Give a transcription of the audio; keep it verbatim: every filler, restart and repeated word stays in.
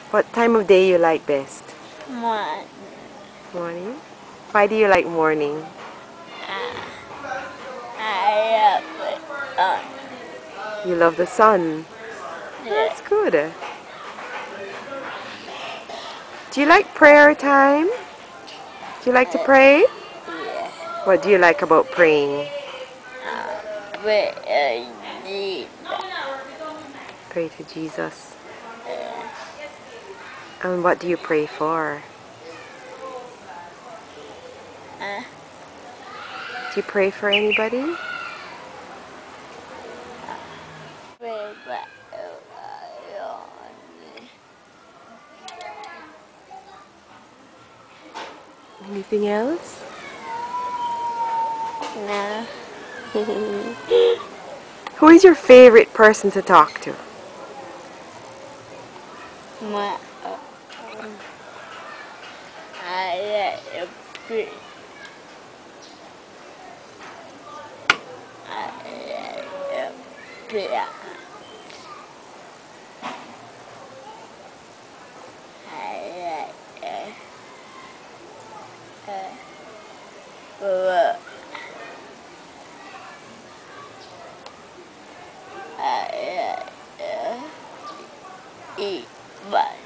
What time of day you like best? Morning. Morning? Why do you like morning? Uh, I love it. Uh, You love the sun. yeah. That's good. Do you like prayer time? Do you like to Uh, pray? yeah. What do you like about praying? Uh, but I need Pray to Jesus. uh, And what do you pray for? uh, Do you pray for anybody? but, but, uh, Anything else? no. Who is your favorite person to talk to? My, uh, I like a bit. I like a bit. I like a, uh, I like uh, eat, but